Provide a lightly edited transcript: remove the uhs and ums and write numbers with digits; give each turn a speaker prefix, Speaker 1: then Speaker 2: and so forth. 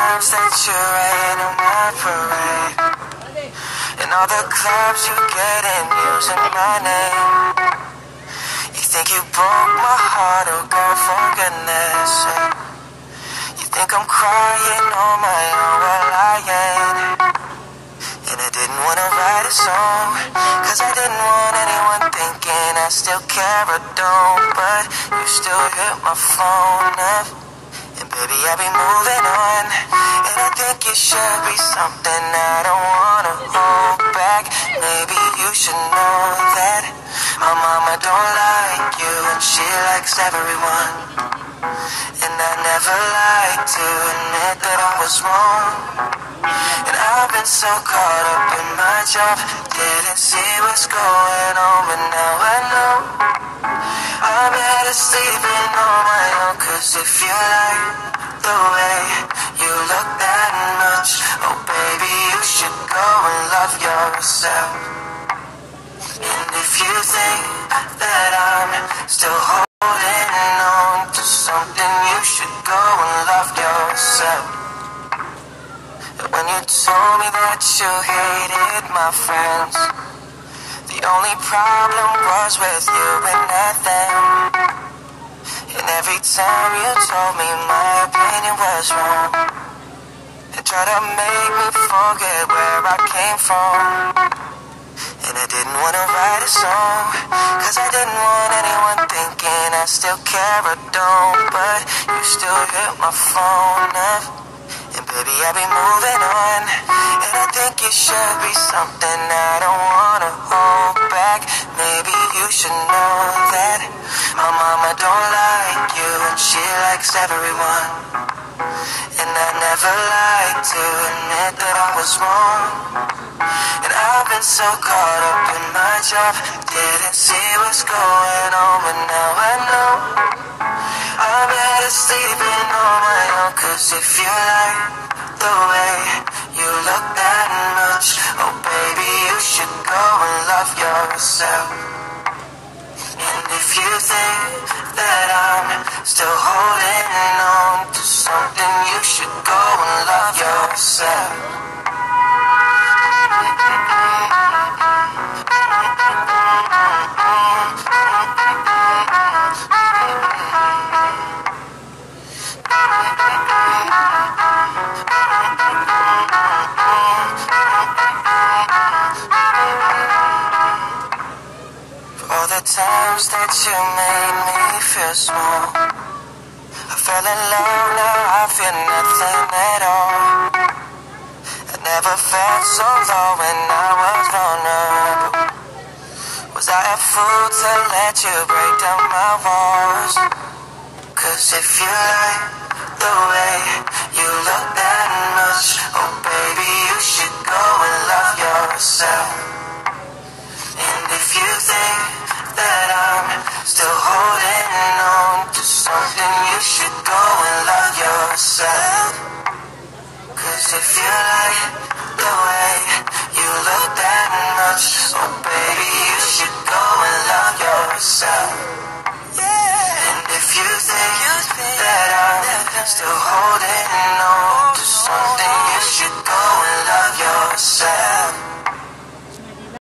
Speaker 1: times that you rain on my parade, and all the clubs you get in using my name. You think you broke my heart, oh girl, for goodness sake. You think I'm crying on my own, well I ain't. And I didn't wanna write a song, cause I didn't want anyone thinking I still care or don't. But you still hit my phone up, and baby I be moving on. And I think you should be something I don't wanna hold back. Maybe you should know that my mama don't like you, and she likes everyone. And I never like to admit that I was wrong. And I've been so caught up in my job, didn't see what's going on. But now I know I'm better sleeping on my own. Cause if you like the way you look that much, oh baby, you should go and love yourself. And if you think that I'm still holding on to something, you should go and love yourself. When you told me that you hated my friends, the only problem was with you and not them. And every time you told me my opinion was wrong, and tried to make me forget where I came from. And I didn't wanna write a song, cause I didn't want anyone thinking I still care or don't. But you still hit my phone up, and baby I be moving on. And I think you should be something I don't wanna hold back. Maybe you should know that my mama don't like you, and she likes everyone. And I never like to admit that I was wrong. And I've been so caught up in my job, didn't see what's going on. But now I know I'm better sleeping on my own. Cause if you like the way you look that much, oh baby, you should go and love yourself. And if you think that I'm still holding on to something, you should go and love yourself. All the times that you made me feel small, I fell in love, now I feel nothing at all. I never felt so low when I was vulnerable. Was I a fool to let you break down my walls? Cause if you like the way you look that much, oh baby, you should go and love yourself. And if you think that I'm still